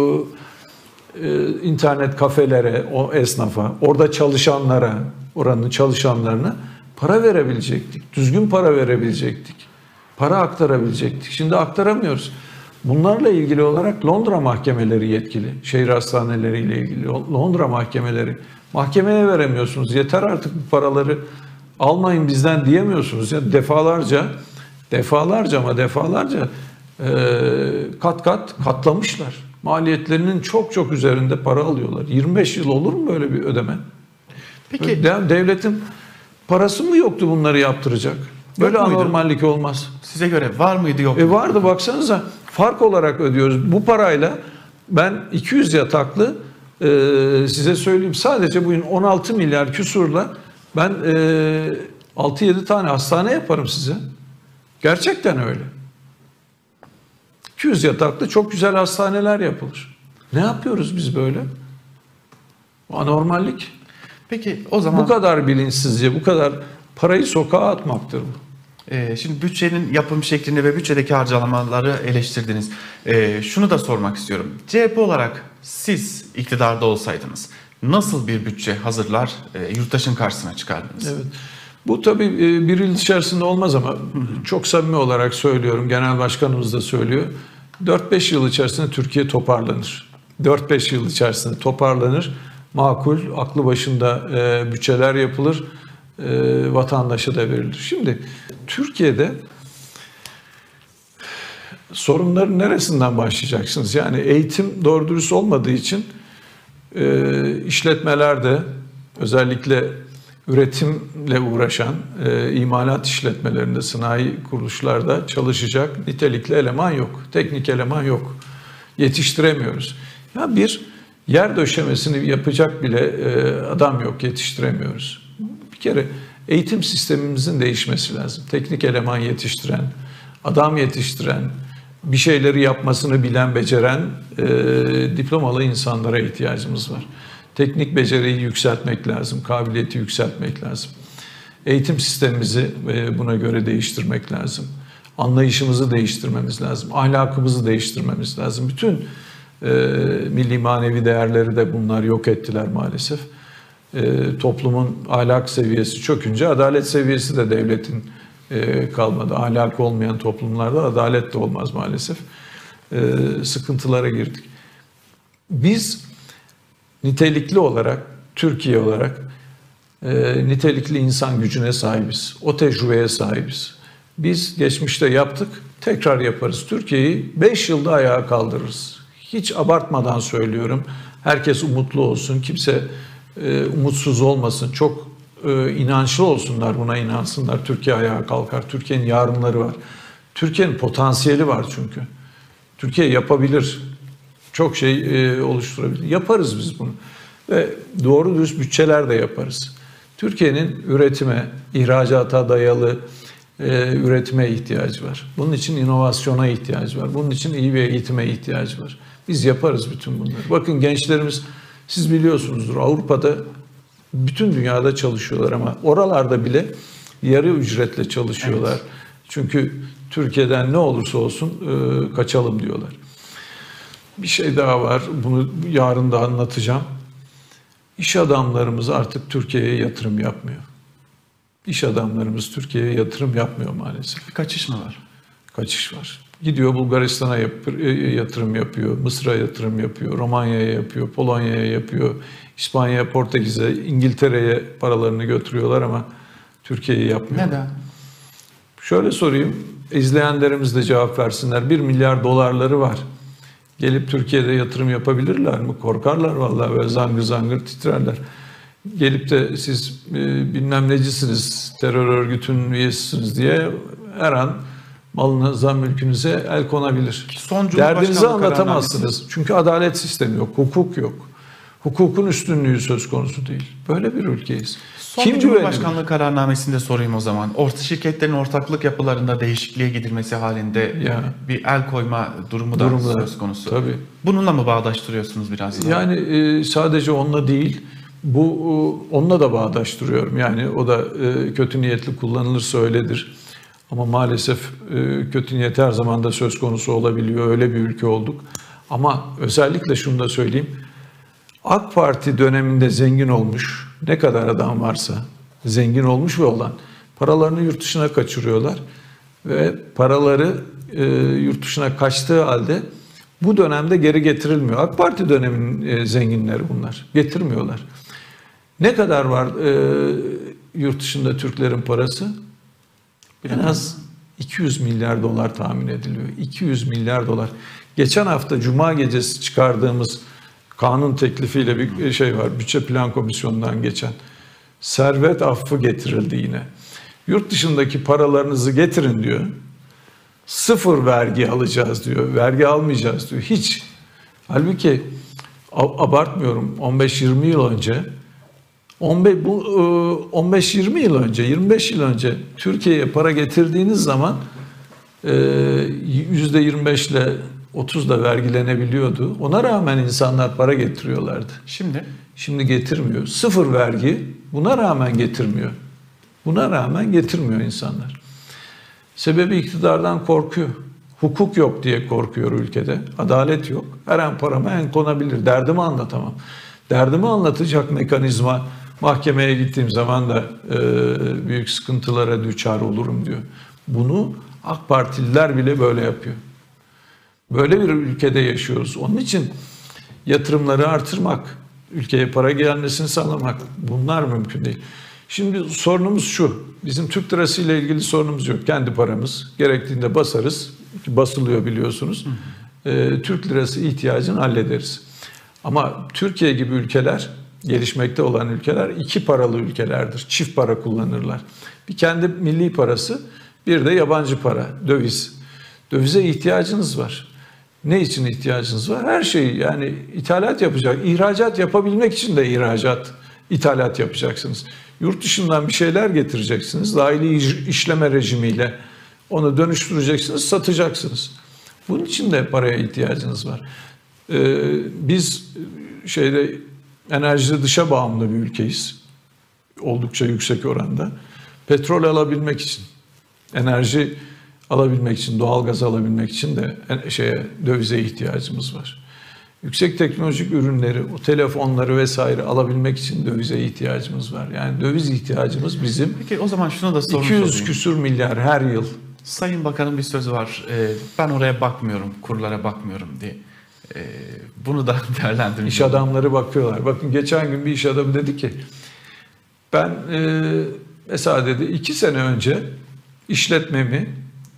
e, e, internet kafelere, o esnafa, orada çalışanlara, oranın çalışanlarına para verebilecektik. Düzgün para verebilecektik. Para aktarabilecektik. Şimdi aktaramıyoruz. Bunlarla ilgili olarak Londra mahkemeleri yetkili. Şehir hastaneleriyle ilgili Londra mahkemeleri. Mahkemeye veremiyorsunuz. Yeter artık bu paraları almayın bizden diyemiyorsunuz. Yani defalarca, defalarca ama defalarca e, kat kat katlamışlar. Maliyetlerinin çok çok üzerinde para alıyorlar. yirmi beş yıl olur mu böyle bir ödeme? Peki devletin parası mı yoktu bunları yaptıracak? Böyle Yok muydu? anormallik olmaz. Size göre var mıydı yok E muydu? vardı, baksanıza. Fark olarak ödüyoruz. Bu parayla ben iki yüz yataklı e, size söyleyeyim, sadece bugün on altı milyar küsurla ben e, altı yedi tane hastane yaparım size. Gerçekten öyle. iki yüz yataklı çok güzel hastaneler yapılır. Ne yapıyoruz biz böyle? Anormallik. Peki o zaman Bu kadar bilinçsizce, bu kadar parayı sokağa atmaktır bu. Ee, şimdi bütçenin yapım şeklini ve bütçedeki harcamaları eleştirdiniz. Ee, şunu da sormak istiyorum. C H P olarak siz iktidarda olsaydınız nasıl bir bütçe hazırlar, e, yurttaşın karşısına çıkardınız? Evet. Bu tabii e, bir yıl içerisinde olmaz ama çok samimi olarak söylüyorum. Genel Başkanımız da söylüyor. dört beş yıl içerisinde Türkiye toparlanır. dört beş yıl içerisinde toparlanır. Makul, aklı başında e, bütçeler yapılır. E, vatandaşa da verilir. Şimdi Türkiye'de sorunların neresinden başlayacaksınız? Yani eğitim doğru dürüst olmadığı için e, işletmelerde, özellikle üretimle uğraşan e, imalat işletmelerinde, sanayi kuruluşlarda çalışacak nitelikli eleman yok. Teknik eleman yok. Yetiştiremiyoruz. Ya bir yer döşemesini yapacak bile e, adam yok, yetiştiremiyoruz. Bir kere eğitim sistemimizin değişmesi lazım. Teknik eleman yetiştiren, adam yetiştiren, bir şeyleri yapmasını bilen, beceren e, diplomalı insanlara ihtiyacımız var. Teknik beceriyi yükseltmek lazım, kabiliyeti yükseltmek lazım. Eğitim sistemimizi e, buna göre değiştirmek lazım. Anlayışımızı değiştirmemiz lazım, ahlakımızı değiştirmemiz lazım. Bütün e, milli manevi değerleri de bunlar yok ettiler maalesef. E, toplumun ahlak seviyesi çökünce adalet seviyesi de devletin e, kalmadı. Ahlak olmayan toplumlarda adalet de olmaz maalesef. E, sıkıntılara girdik. Biz nitelikli olarak, Türkiye olarak e, nitelikli insan gücüne sahibiz. O tecrübeye sahibiz. Biz geçmişte yaptık, tekrar yaparız. Türkiye'yi beş yılda ayağa kaldırırız. Hiç abartmadan söylüyorum. Herkes umutlu olsun, kimse e, umutsuz olmasın. Çok e, inançlı olsunlar, buna inansınlar. Türkiye ayağa kalkar. Türkiye'nin yarınları var. Türkiye'nin potansiyeli var çünkü. Türkiye yapabilir. Çok şey e, oluşturabilir. Yaparız biz bunu. Ve doğru dürüst bütçeler de yaparız. Türkiye'nin üretime, ihracata dayalı e, üretime ihtiyacı var. Bunun için inovasyona ihtiyacı var. Bunun için iyi bir eğitime ihtiyacı var. Biz yaparız bütün bunları. Bakın gençlerimiz, siz biliyorsunuzdur, Avrupa'da bütün dünyada çalışıyorlar ama oralarda bile yarı ücretle çalışıyorlar. Evet. Çünkü Türkiye'den ne olursa olsun e, kaçalım diyorlar. Bir şey daha var, bunu yarın da anlatacağım. İş adamlarımız artık Türkiye'ye yatırım yapmıyor. İş adamlarımız Türkiye'ye yatırım yapmıyor maalesef. Bir kaçış mı var? Kaçış var. Gidiyor Bulgaristan'a yap, yatırım yapıyor, Mısır'a yatırım yapıyor, Romanya'ya yapıyor, Polonya'ya yapıyor, İspanya'ya, Portekiz'e, İngiltere'ye paralarını götürüyorlar ama Türkiye'ye yapmıyor. Neden? Şöyle sorayım, izleyenlerimiz de cevap versinler. Bir milyar dolarları var. Gelip Türkiye'de yatırım yapabilirler mi? Korkarlar vallahi, böyle zangır zangır titrerler. Gelip de siz e, bilmem necisiniz, terör örgütünün üyesisiniz diye her an malınıza, mülkünüze el konabilir. Son Derdinizi anlatamazsınız. Çünkü adalet sistemi yok, hukuk yok. Hukukun üstünlüğü söz konusu değil. Böyle bir ülkeyiz. Son Kim Cumhurbaşkanlığı kararnamesinde sorayım o zaman. Orta şirketlerin ortaklık yapılarında değişikliğe gidilmesi halinde yani, bir el koyma durumu da durumu söz konusu. Tabii. Bununla mı bağdaştırıyorsunuz biraz daha? Yani e, sadece onunla değil, bu onunla da bağdaştırıyorum. Yani o da e, kötü niyetli kullanılırsa öyledir. Ama maalesef e, kötü niyet her zaman da söz konusu olabiliyor. Öyle bir ülke olduk. Ama özellikle şunu da söyleyeyim. AK Parti döneminde zengin olmuş, ne kadar adam varsa zengin olmuş ve olan paralarını yurt dışına kaçırıyorlar. Ve paraları e, yurt dışına kaçtığı halde bu dönemde geri getirilmiyor. AK Parti döneminin e, zenginleri bunlar. Getirmiyorlar. Ne kadar var e, yurt dışında Türklerin parası? En az iki yüz milyar dolar tahmin ediliyor. iki yüz milyar dolar. Geçen hafta Cuma gecesi çıkardığımız kanun teklifiyle bir şey var. Bütçe Plan Komisyonu'ndan geçen. Servet affı getirildi yine. Yurt dışındaki paralarınızı getirin diyor. Sıfır vergi alacağız diyor. Vergi almayacağız diyor. Hiç. Halbuki abartmıyorum, on beş yirmi yıl önce on beş yirmi yıl önce, yirmi beş yıl önce Türkiye'ye para getirdiğiniz zaman yüzde yirmi beş ile otuzla vergilenebiliyordu. Ona rağmen insanlar para getiriyorlardı. Şimdi? Şimdi getirmiyor. Sıfır vergi, buna rağmen getirmiyor. Buna rağmen getirmiyor insanlar. Sebebi iktidardan korkuyor. Hukuk yok diye korkuyor ülkede. Adalet yok. Her an parama en konabilir. Derdimi anlatamam. Derdimi anlatacak mekanizma, mahkemeye gittiğim zaman da e, büyük sıkıntılara düçar olurum diyor. Bunu AK Partililer bile böyle yapıyor. Böyle bir ülkede yaşıyoruz. Onun için yatırımları artırmak, ülkeye para gelmesini sağlamak, bunlar mümkün değil. Şimdi sorunumuz şu, bizim Türk lirası ile ilgili sorunumuz yok. Kendi paramız, gerektiğinde basarız, basılıyor biliyorsunuz. Ee, Türk lirası ihtiyacını hallederiz. Ama Türkiye gibi ülkeler, gelişmekte olan ülkeler iki paralı ülkelerdir. Çift para kullanırlar. Bir kendi milli parası, bir de yabancı para, döviz. Dövize ihtiyacınız var. Ne için ihtiyacınız var? Her şeyi, yani ithalat yapacak, ihracat yapabilmek için de ihracat, ithalat yapacaksınız. Yurt dışından bir şeyler getireceksiniz. Dahili işleme rejimiyle onu dönüştüreceksiniz, satacaksınız. Bunun için de paraya ihtiyacınız var. Ee, biz şeyde enerjide dışa bağımlı bir ülkeyiz. Oldukça yüksek oranda. Petrol alabilmek için, enerji alabilmek için, doğalgaz alabilmek için de şeye, dövize ihtiyacımız var. Yüksek teknolojik ürünleri, o telefonları vesaire alabilmek için dövize ihtiyacımız var. Yani döviz ihtiyacımız bizim. Peki o zaman şunu da sormuş iki yüz olayım. küsür milyar her yıl. Sayın Bakan'ın bir sözü var. Ee, ben oraya bakmıyorum, kurlara bakmıyorum diye. Ee, bunu da değerlendirmiş. İş adamları bakıyorlar. Bakın geçen gün bir iş adamı dedi ki, ben e, mesela dedi iki sene önce işletmemi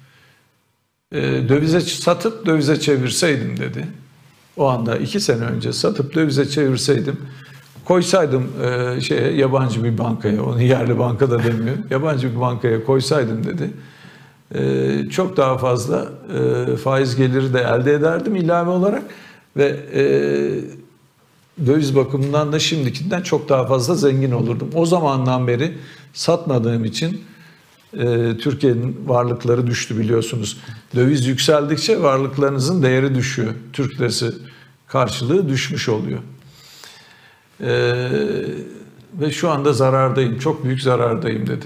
e, dövize satıp dövize çevirseydim dedi. O anda iki sene önce satıp dövize çevirseydim, koysaydım e, şeye, yabancı bir bankaya, onu yerli banka da demiyor, yabancı bir bankaya koysaydım dedi. E, çok daha fazla e, faiz geliri de elde ederdim ilave olarak ve e, döviz bakımından da şimdikinden çok daha fazla zengin olurdum. O zamandan beri satmadığım için e, Türkiye'nin varlıkları düştü biliyorsunuz. Döviz yükseldikçe varlıklarınızın değeri düşüyor. Türk lirası karşılığı düşmüş oluyor. E, ve şu anda zarardayım, çok büyük zarardayım dedi.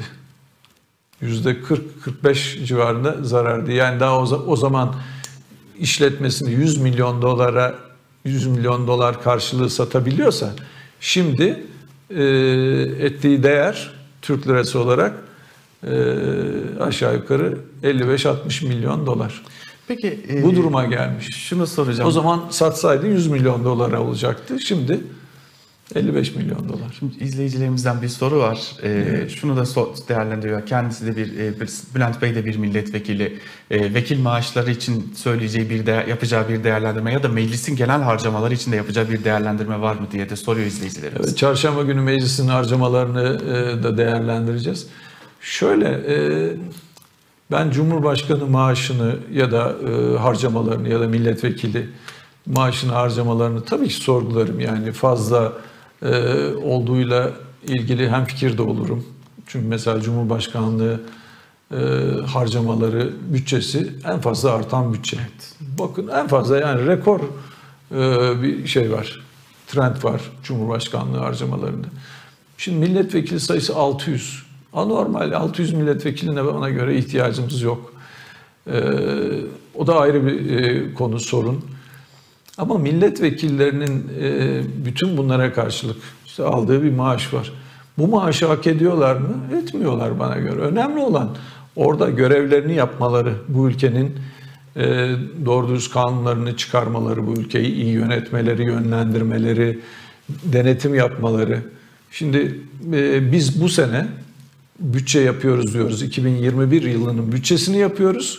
yüzde kırk kırk beş civarında zarardı. Yani daha o, o zaman işletmesini yüz milyon dolara yüz milyon dolar karşılığı satabiliyorsa şimdi e, ettiği değer Türk lirası olarak e, aşağı yukarı elli beş altmış milyon dolar. Peki e, bu duruma gelmiş. Şunu soracağım. O zaman satsaydı yüz milyon dolara olacaktı. Şimdi elli beş milyon dolar. Şimdi izleyicilerimizden bir soru var. Ee, evet. Şunu da değerlendiriyor. Kendisi de bir, e, Bülent Bey de bir milletvekili. E, vekil maaşları için söyleyeceği bir de, yapacağı bir değerlendirme ya da meclisin genel harcamaları için de yapacağı bir değerlendirme var mı diye de soruyor izleyicilerimiz. Evet, çarşamba günü meclisin harcamalarını e, da değerlendireceğiz. Şöyle, e, ben Cumhurbaşkanı maaşını ya da e, harcamalarını ya da milletvekili maaşını harcamalarını tabii ki sorgularım. Yani fazla e, olduğuyla ilgili hemfikir de olurum. Çünkü mesela Cumhurbaşkanlığı e, harcamaları, bütçesi en fazla artan bütçe. Evet. Bakın en fazla yani rekor e, bir şey var, trend var Cumhurbaşkanlığı harcamalarında. Şimdi milletvekili sayısı altı yüz. Anormal, altı yüz milletvekiline bana göre ihtiyacımız yok. E, o da ayrı bir e, konu, sorun. Ama milletvekillerinin e, bütün bunlara karşılık işte aldığı bir maaş var. Bu maaşı hak ediyorlar mı? Etmiyorlar bana göre. Önemli olan orada görevlerini yapmaları, bu ülkenin e, doğru düz kanunlarını çıkarmaları, bu ülkeyi iyi yönetmeleri, yönlendirmeleri, denetim yapmaları. Şimdi e, biz bu sene bütçe yapıyoruz diyoruz. iki bin yirmi bir yılının bütçesini yapıyoruz.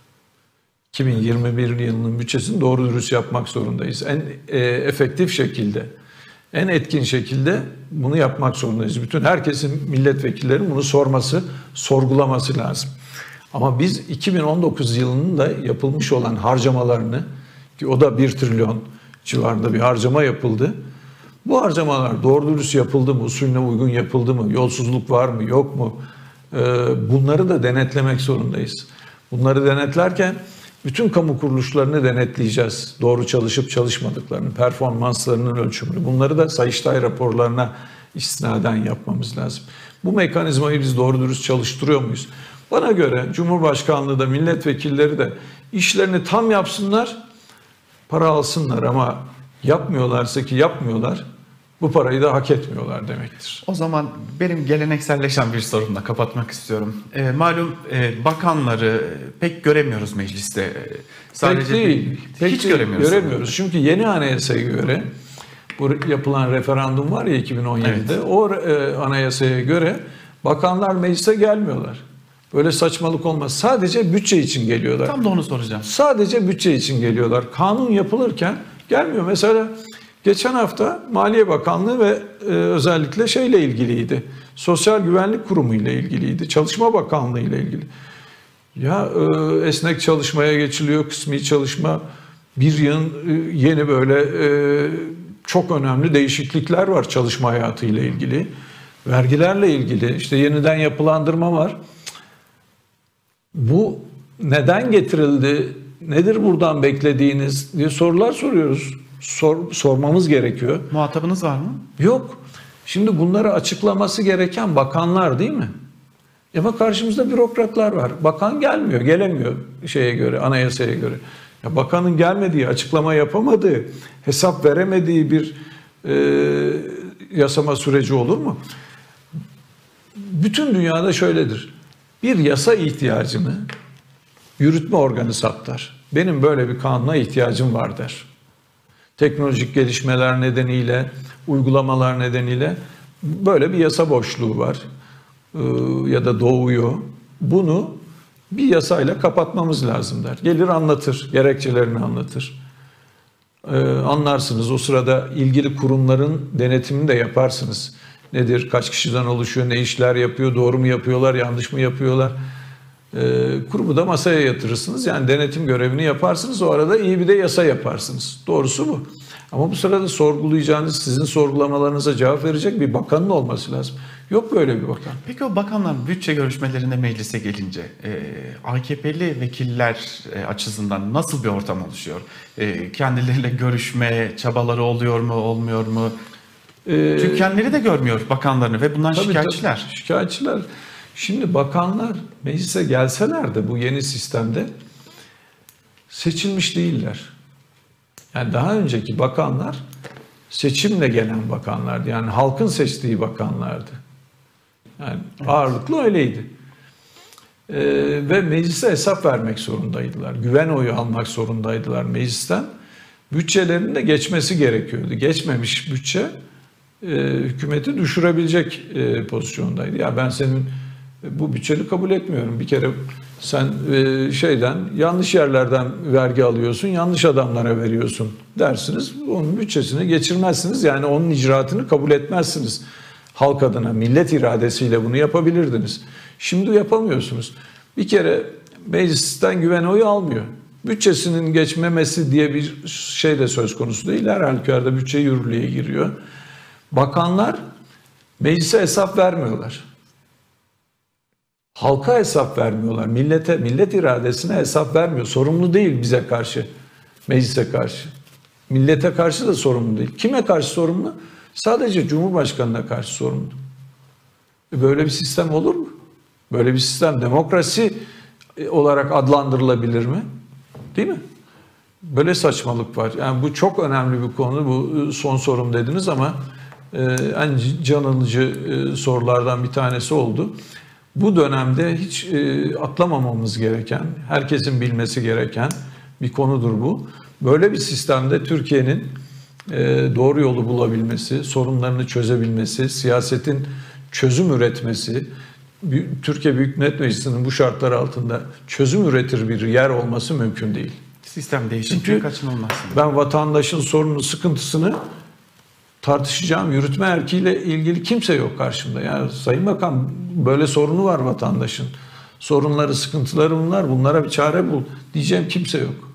iki bin yirmi bir yılının bütçesini doğru dürüst yapmak zorundayız. En e, efektif şekilde, en etkin şekilde bunu yapmak zorundayız. Bütün herkesin, milletvekillerinin bunu sorması, sorgulaması lazım. Ama biz iki bin on dokuz yılının da yapılmış olan harcamalarını, ki o da bir trilyon civarında bir harcama yapıldı. Bu harcamalar doğru dürüst yapıldı mı, usulüne uygun yapıldı mı, yolsuzluk var mı, yok mu? E, bunları da denetlemek zorundayız. Bunları denetlerken bütün kamu kuruluşlarını denetleyeceğiz. Doğru çalışıp çalışmadıklarını, performanslarının ölçümünü. Bunları da Sayıştay raporlarına istinaden yapmamız lazım. Bu mekanizmayı biz doğru dürüst çalıştırıyor muyuz? Bana göre Cumhurbaşkanlığı da milletvekilleri de işlerini tam yapsınlar, para alsınlar ama yapmıyorlarsa ki yapmıyorlar, bu parayı da hak etmiyorlar demektir. O zaman benim gelenekselleşen bir sorumla kapatmak istiyorum. E, malum e, bakanları pek göremiyoruz mecliste. E, sadece pek değil, bir, pek hiç değil, göremiyoruz. Göremiyoruz. Çünkü yeni anayasaya göre, bu yapılan referandum var ya iki bin on yedide, evet. O e, anayasaya göre bakanlar meclise gelmiyorlar. Böyle saçmalık olmaz. Sadece bütçe için geliyorlar. Tam da onu soracağım. Sadece bütçe için geliyorlar. Kanun yapılırken gelmiyor. Mesela geçen hafta Maliye Bakanlığı ve e, özellikle şeyle ilgiliydi. Sosyal Güvenlik Kurumu ile ilgiliydi. Çalışma Bakanlığı ile ilgili. Ya e, esnek çalışmaya geçiliyor, kısmi çalışma. Bir yıl e, yeni böyle e, çok önemli değişiklikler var çalışma hayatı ile ilgili. Vergilerle ilgili işte yeniden yapılandırma var. Bu neden getirildi nedir buradan beklediğiniz diye sorular soruyoruz. Sor, sormamız gerekiyor. Muhatabınız var mı? Yok. Şimdi bunları açıklaması gereken bakanlar değil mi? Ama karşımızda bürokratlar var. Bakan gelmiyor, gelemiyor şeye göre, anayasaya göre. Ya bakanın gelmediği, açıklama yapamadığı, hesap veremediği bir e, yasama süreci olur mu? Bütün dünyada şöyledir. Bir yasa ihtiyacını yürütme organı saptar. Benim böyle bir kanuna ihtiyacım var der. Teknolojik gelişmeler nedeniyle, uygulamalar nedeniyle böyle bir yasa boşluğu var ya da doğuyor. Bunu bir yasayla kapatmamız lazım der. Gelir anlatır, gerekçelerini anlatır. Anlarsınız, o sırada ilgili kurumların denetimini de yaparsınız. Nedir, kaç kişiden oluşuyor, ne işler yapıyor, doğru mu yapıyorlar, yanlış mı yapıyorlar? Kurumu da masaya yatırırsınız. Yani denetim görevini yaparsınız. O arada iyi bir de yasa yaparsınız. Doğrusu bu. Ama bu sırada sorgulayacağınız, sizin sorgulamalarınıza cevap verecek bir bakanın olması lazım. Yok böyle bir bakan. Peki o bakanlar bütçe görüşmelerinde meclise gelince e, A K P'li vekiller e, açısından nasıl bir ortam oluşuyor? E, kendileriyle görüşme çabaları oluyor mu, olmuyor mu? Ee, Çünkü kendileri de görmüyor bakanlarını ve bundan tabii, şikayetçiler. Tabii, şikayetçiler. Şimdi bakanlar meclise gelseler de bu yeni sistemde seçilmiş değiller. Yani daha önceki bakanlar seçimle gelen bakanlardı. Yani halkın seçtiği bakanlardı. Yani evet. Ağırlıklı öyleydi. Ee, ve meclise hesap vermek zorundaydılar. Güven oyu almak zorundaydılar meclisten. Bütçelerinin de geçmesi gerekiyordu. Geçmemiş bütçe e, hükümeti düşürebilecek e, pozisyondaydı. Ya ben senin bu bütçeni kabul etmiyorum. Bir kere sen e, şeyden yanlış yerlerden vergi alıyorsun, yanlış adamlara veriyorsun dersiniz. Onun bütçesini geçirmezsiniz. Yani onun icraatını kabul etmezsiniz. Halk adına, millet iradesiyle bunu yapabilirdiniz. Şimdi yapamıyorsunuz. Bir kere meclisten güven oyu almıyor. Bütçesinin geçmemesi diye bir şey de söz konusu değil. Her halükarda bütçe yürürlüğe giriyor. Bakanlar meclise hesap vermiyorlar. Halka hesap vermiyorlar. Millete, millet iradesine hesap vermiyor. Sorumlu değil bize karşı, meclise karşı. Millete karşı da sorumlu değil. Kime karşı sorumlu? Sadece Cumhurbaşkanı'na karşı sorumlu. Böyle bir sistem olur mu? Böyle bir sistem demokrasi olarak adlandırılabilir mi? Değil mi? Böyle saçmalık var. Yani bu çok önemli bir konu. Bu son sorum dediniz ama en can alıcı sorulardan bir tanesi oldu. Bu dönemde hiç atlamamamız gereken, herkesin bilmesi gereken bir konudur bu. Böyle bir sistemde Türkiye'nin doğru yolu bulabilmesi, sorunlarını çözebilmesi, siyasetin çözüm üretmesi, Türkiye Büyük Millet Meclisi'nin bu şartlar altında çözüm üretir bir yer olması mümkün değil. Sistem değişikliği kaçınılmaz. Ben vatandaşın sorununu, sıkıntısını tartışacağım yürütme erkiyle ilgili kimse yok karşımda. Yani Sayın Bakan böyle sorunu var vatandaşın. Sorunları, sıkıntıları bunlar. Bunlara bir çare bul diyeceğim kimse yok.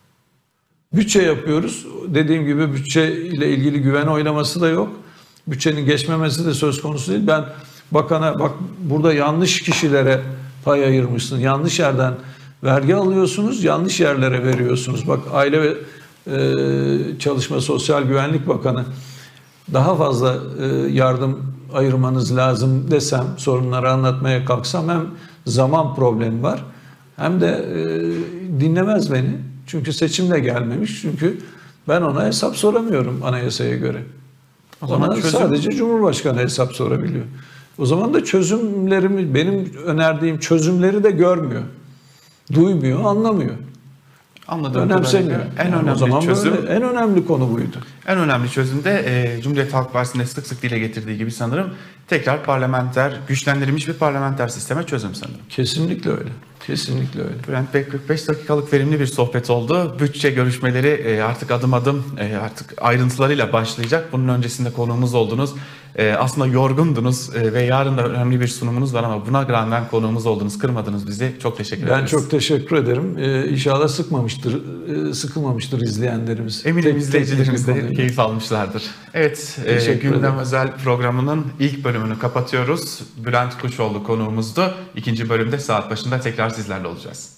Bütçe yapıyoruz. Dediğim gibi bütçe ile ilgili güven oylaması da yok. Bütçenin geçmemesi de söz konusu değil. Ben bakana bak burada yanlış kişilere pay ayırmışsın. Yanlış yerden vergi alıyorsunuz. Yanlış yerlere veriyorsunuz. Bak Aile ve e, Çalışma Sosyal Güvenlik Bakanı daha fazla e, yardım ayırmanız lazım desem, sorunları anlatmaya kalksam hem zaman problemi var hem de e, dinlemez beni. Çünkü seçimle gelmemiş. Çünkü ben ona hesap soramıyorum anayasaya göre. O zaman ona çözüm... sadece Cumhurbaşkanı hesap sorabiliyor. O zaman da çözümlerimi, benim önerdiğim çözümleri de görmüyor. Duymuyor, anlamıyor. Anladığım önemsemiyor. En yani önemli o zaman çözüm, böyle, en önemli konu buydu. En önemli çözüm de e, Cumhuriyet Halk Partisi'nde sık sık dile getirdiği gibi sanırım tekrar parlamenter, güçlendirilmiş bir parlamenter sisteme çözüm sanırım. Kesinlikle öyle. Kesinlikle öyle. Bülent Bey, kırk beş dakikalık verimli bir sohbet oldu. Bütçe görüşmeleri e, artık adım adım e, artık ayrıntılarıyla başlayacak. Bunun öncesinde konuğumuz oldunuz. E, aslında yorgundunuz e, ve yarın da önemli bir sunumunuz var ama buna rağmen konuğumuz oldunuz, kırmadınız bizi. Çok teşekkür ederiz. Ben çok teşekkür ederim. Ee, inşallah sıkmamıştır, e, sıkılmamıştır izleyenlerimiz. Eminim tek, izleyicilerimiz de tek keyif almışlardır. Evet, e, Gündem ederim. Özel programının ilk bölümünü kapatıyoruz. Bülent Kuşoğlu konuğumuzdu. İkinci bölümde saat başında tekrar sizlerle olacağız.